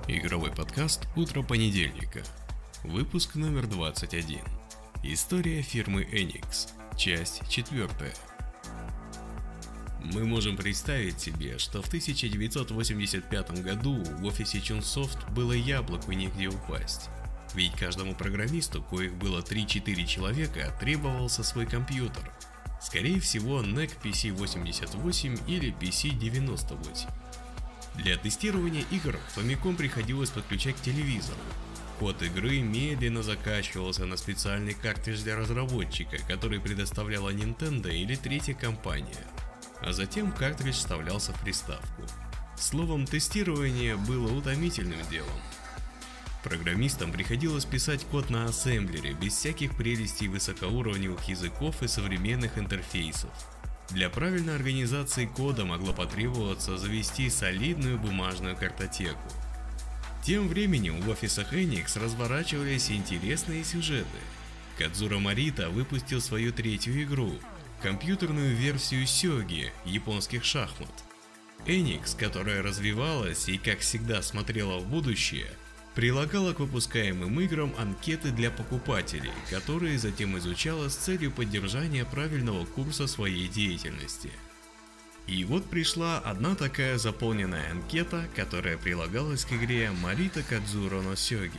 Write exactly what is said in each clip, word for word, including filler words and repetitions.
Игровой подкаст «Утро понедельника». Выпуск номер двадцать один. История фирмы Enix. Часть четвертая. Мы можем представить себе, что в тысяча девятьсот восемьдесят пятом году в офисе Chunsoft было яблоку негде упасть. Ведь каждому программисту, коих было три-четыре человека, требовался свой компьютер. Скорее всего, нэк пи си восемьдесят восемь или пи си девяносто восемь. Для тестирования игр Famicom приходилось подключать к телевизору. Код игры медленно закачивался на специальный картридж для разработчика, который предоставляла Nintendo или третья компания, а затем картридж вставлялся в приставку. Словом, тестирование было утомительным делом. Программистам приходилось писать код на ассемблере без всяких прелестей высокоуровневых языков и современных интерфейсов. Для правильной организации кода могло потребоваться завести солидную бумажную картотеку. Тем временем в офисах Enix разворачивались интересные сюжеты. Кадзуро Морита выпустил свою третью игру, компьютерную версию сёги, японских шахмат. Enix, которая развивалась и, как всегда, смотрела в будущее, прилагала к выпускаемым играм анкеты для покупателей, которые затем изучала с целью поддержания правильного курса своей деятельности. И вот пришла одна такая заполненная анкета, которая прилагалась к игре Морита Кадзуро но Сёги.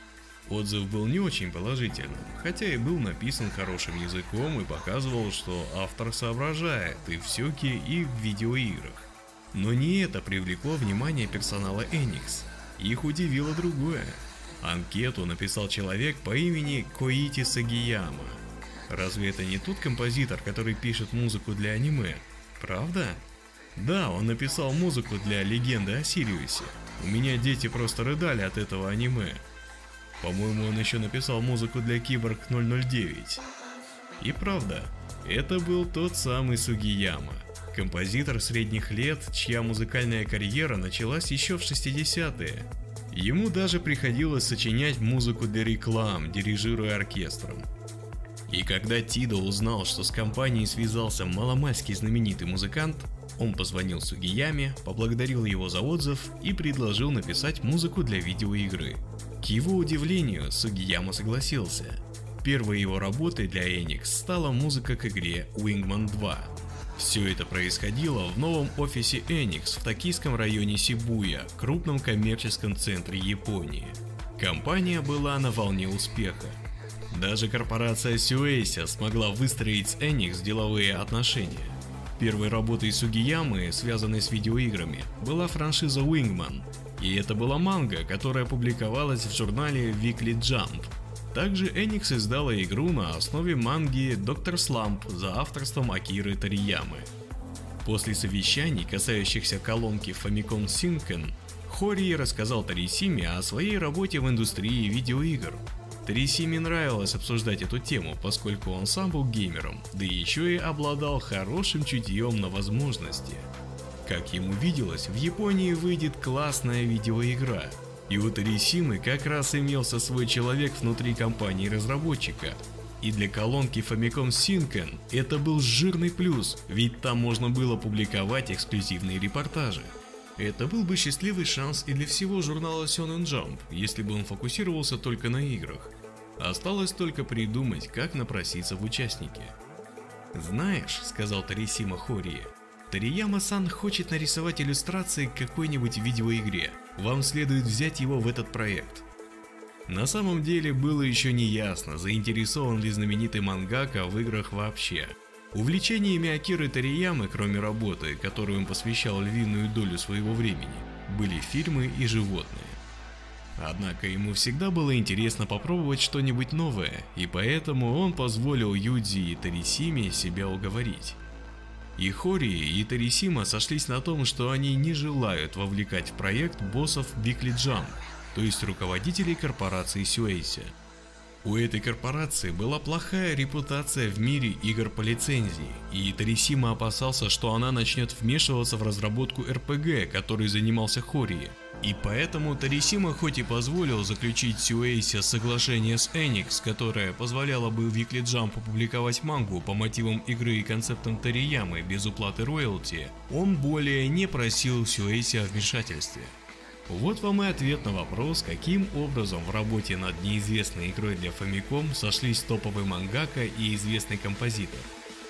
Отзыв был не очень положительным, хотя и был написан хорошим языком и показывал, что автор соображает и в сёге, и в видеоиграх. Но не это привлекло внимание персонала Enix. Их удивило другое. Анкету написал человек по имени Коити Сагияма. Разве это не тот композитор, который пишет музыку для аниме? Правда? Да, он написал музыку для Легенды о Сириусе. У меня дети просто рыдали от этого аниме. По-моему, он еще написал музыку для Киборг ноль ноль девять. И правда, это был тот самый Сугияма. Композитор средних лет, чья музыкальная карьера началась еще в шестидесятые. Ему даже приходилось сочинять музыку для реклам, дирижируя оркестром. И когда Тидо узнал, что с компанией связался маломальски знаменитый музыкант, он позвонил Сугияме, поблагодарил его за отзыв и предложил написать музыку для видеоигры. К его удивлению, Сугияма согласился. Первой его работой для Enix стала музыка к игре Wingman два. Все это происходило в новом офисе Enix в токийском районе Сибуя, крупном коммерческом центре Японии. Компания была на волне успеха. Даже корпорация Shueisha смогла выстроить с Enix деловые отношения. Первой работой Сугиямы, связанной с видеоиграми, была франшиза Wingman, и это была манга, которая публиковалась в журнале Weekly Jump. Также Enix издала игру на основе манги доктор Slump за авторством Акиры Ториямы. После совещаний, касающихся колонки Famicom Shinken, Хории рассказал Торисиме о своей работе в индустрии видеоигр. Торисиме нравилось обсуждать эту тему, поскольку он сам был геймером, да еще и обладал хорошим чутьем на возможности. Как ему виделось, в Японии выйдет классная видеоигра. И у Торисимы как раз имелся свой человек внутри компании-разработчика. И для колонки Famicom Shinken это был жирный плюс, ведь там можно было публиковать эксклюзивные репортажи. Это был бы счастливый шанс и для всего журнала Shonen Jump, если бы он фокусировался только на играх. Осталось только придумать, как напроситься в участники. «Знаешь», — сказал Торисима Хории, — «Торияма-сан хочет нарисовать иллюстрации к какой-нибудь видеоигре. Вам следует взять его в этот проект». На самом деле было еще не ясно, заинтересован ли знаменитый мангака в играх вообще. Увлечениями Акиры Ториямы, кроме работы, которой он посвящал львиную долю своего времени, были фильмы и животные. Однако ему всегда было интересно попробовать что-нибудь новое, и поэтому он позволил Юдзи и Торисиме себя уговорить. И Хории, и Торисима сошлись на том, что они не желают вовлекать в проект боссов Weekly Jump, то есть руководителей корпорации Shueisha. У этой корпорации была плохая репутация в мире игр по лицензии, и Торисима опасался, что она начнет вмешиваться в разработку эр пи джи, которой занимался Хории. И поэтому Торисима хоть и позволил заключить Shueisha соглашение с Enix, которое позволяло бы Weekly Jump опубликовать мангу по мотивам игры и концептам Ториямы без уплаты роялти, он более не просил Shueisha о вмешательстве. Вот вам и ответ на вопрос, каким образом в работе над неизвестной игрой для Famicom сошлись топовый мангака и известный композитор.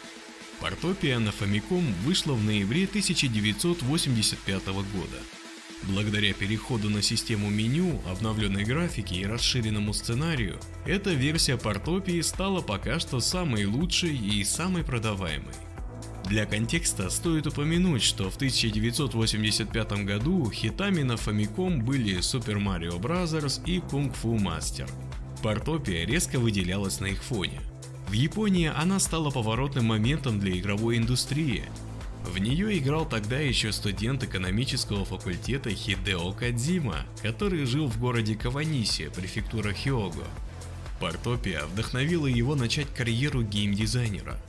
Портопия на Famicom вышла в ноябре тысяча девятьсот восемьдесят пятого года. Благодаря переходу на систему меню, обновленной графике и расширенному сценарию, эта версия Портопии стала пока что самой лучшей и самой продаваемой. Для контекста стоит упомянуть, что в тысяча девятьсот восемьдесят пятом году хитами на Famicom были Super Mario Bros. И Kung Fu Master. Портопия резко выделялась на их фоне. В Японии она стала поворотным моментом для игровой индустрии. В нее играл тогда еще студент экономического факультета Хидео Кодзима, который жил в городе Каваниси, префектура Хиого. Портопия вдохновила его начать карьеру геймдизайнера.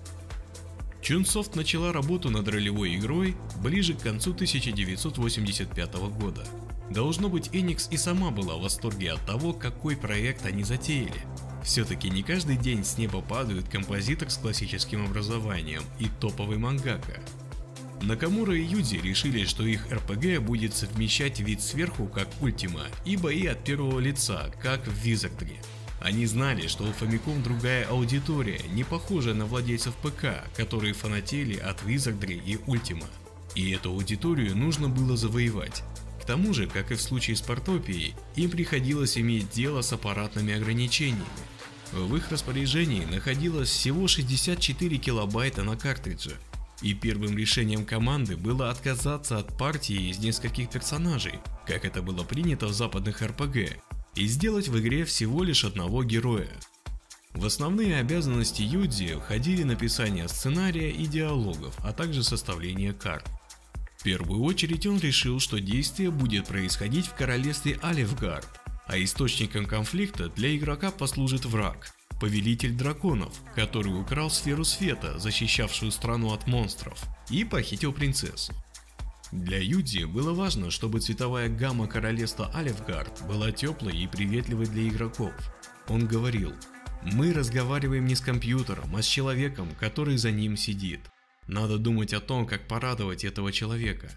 Chunsoft начала работу над ролевой игрой ближе к концу тысяча девятьсот восемьдесят пятого года. Должно быть, Enix и сама была в восторге от того, какой проект они затеяли. Все-таки не каждый день с неба падают композитор с классическим образованием и топовый мангака. Накамура и Юдзи решили, что их эр пи джи будет совмещать вид сверху, как Ultima, и бои от первого лица, как в Wizardry. Они знали, что у Famicom другая аудитория, не похожая на владельцев ПК, которые фанатели от Wizardry и Ultima. И эту аудиторию нужно было завоевать. К тому же, как и в случае с Портопией, им приходилось иметь дело с аппаратными ограничениями. В их распоряжении находилось всего шестьдесят четыре килобайта на картридже. И первым решением команды было отказаться от партии из нескольких персонажей, как это было принято в западных эр пи джи, и сделать в игре всего лишь одного героя. В основные обязанности Юдзи входили написание сценария и диалогов, а также составление карт. В первую очередь он решил, что действие будет происходить в королевстве Алифгард, а источником конфликта для игрока послужит враг – Повелитель драконов, который украл сферу света, защищавшую страну от монстров, и похитил принцессу. Для Юдзи было важно, чтобы цветовая гамма королевства Алифгард была теплой и приветливой для игроков. Он говорил: «Мы разговариваем не с компьютером, а с человеком, который за ним сидит. Надо думать о том, как порадовать этого человека».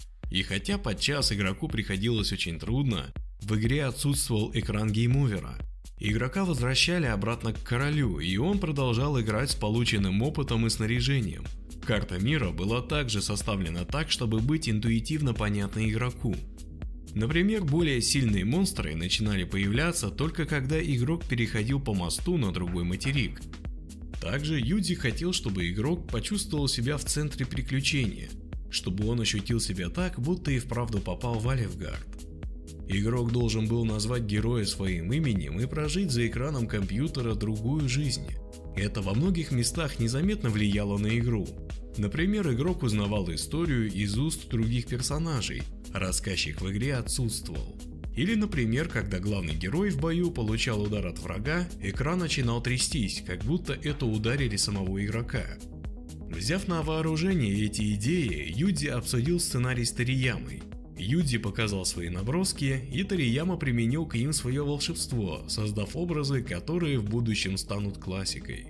И хотя подчас игроку приходилось очень трудно, в игре отсутствовал экран гейм-овера. Игрока возвращали обратно к королю, и он продолжал играть с полученным опытом и снаряжением. Карта мира была также составлена так, чтобы быть интуитивно понятной игроку. Например, более сильные монстры начинали появляться только когда игрок переходил по мосту на другой материк. Также Юдзи хотел, чтобы игрок почувствовал себя в центре приключения, чтобы он ощутил себя так, будто и вправду попал в Алифгард. Игрок должен был назвать героя своим именем и прожить за экраном компьютера другую жизнь. Это во многих местах незаметно влияло на игру. Например, игрок узнавал историю из уст других персонажей, а рассказчик в игре отсутствовал. Или, например, когда главный герой в бою получал удар от врага, экран начинал трястись, как будто это ударили самого игрока. Взяв на вооружение эти идеи, Юдзи обсудил сценарий с Ториямой. Юдзи показал свои наброски, и Торияма применил к ним свое волшебство, создав образы, которые в будущем станут классикой.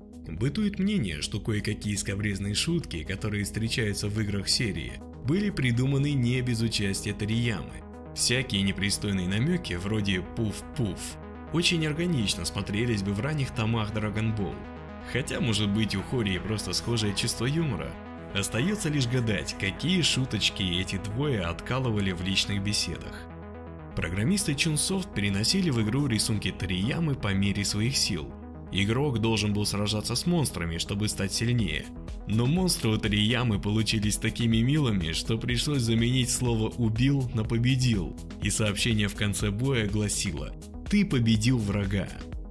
Бытует мнение, что кое-какие скабрезные шутки, которые встречаются в играх серии, были придуманы не без участия Ториямы. Всякие непристойные намеки, вроде «пуф-пуф», очень органично смотрелись бы в ранних томах Dragon Ball. Хотя, может быть, у Хории просто схожее чувство юмора. Остается лишь гадать, какие шуточки эти двое откалывали в личных беседах. Программисты Chunsoft переносили в игру рисунки Ториямы по мере своих сил. Игрок должен был сражаться с монстрами, чтобы стать сильнее. Но монстры у Ториямы получились такими милыми, что пришлось заменить слово «убил» на «победил», и сообщение в конце боя гласило: «Ты победил врага».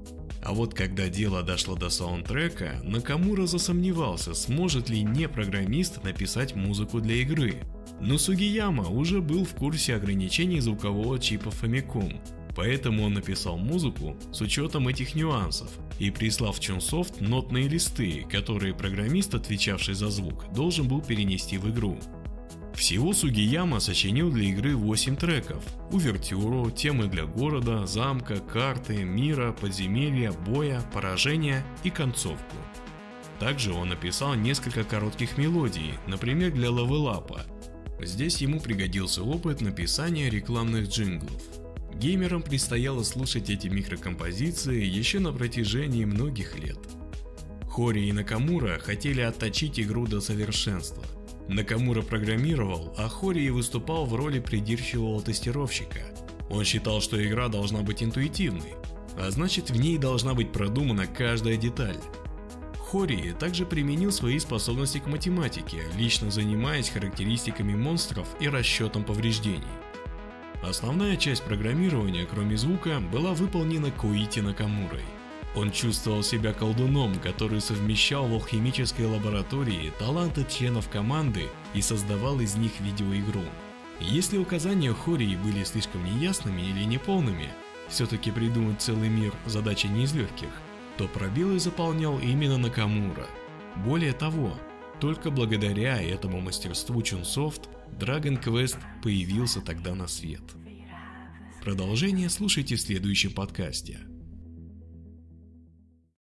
А вот когда дело дошло до саундтрека, Накамура засомневался, сможет ли не программист написать музыку для игры. Но Сугияма уже был в курсе ограничений звукового чипа Famicom, поэтому он написал музыку с учетом этих нюансов и прислал в Chunsoft нотные листы, которые программист, отвечавший за звук, должен был перенести в игру. Всего Сугияма сочинил для игры восемь треков: увертюру, темы для города, замка, карты, мира, подземелья, боя, поражения и концовку. Также он написал несколько коротких мелодий, например, для левелапа. Здесь ему пригодился опыт написания рекламных джинглов. Геймерам предстояло слушать эти микрокомпозиции еще на протяжении многих лет. Хори и Накамура хотели отточить игру до совершенства. Накамура программировал, а Хори выступал в роли придирчивого тестировщика. Он считал, что игра должна быть интуитивной, а значит, в ней должна быть продумана каждая деталь. Хори также применил свои способности к математике, лично занимаясь характеристиками монстров и расчетом повреждений. Основная часть программирования, кроме звука, была выполнена Коити Накамурой. Он чувствовал себя колдуном, который совмещал в алхимической лаборатории таланты членов команды и создавал из них видеоигру. Если указания Хори были слишком неясными или неполными, все-таки придумать целый мир задача не из легких, то пробелы заполнял именно Накамура. Более того, только благодаря этому мастерству Chunsoft Dragon Quest появился тогда на свет. Продолжение слушайте в следующем подкасте.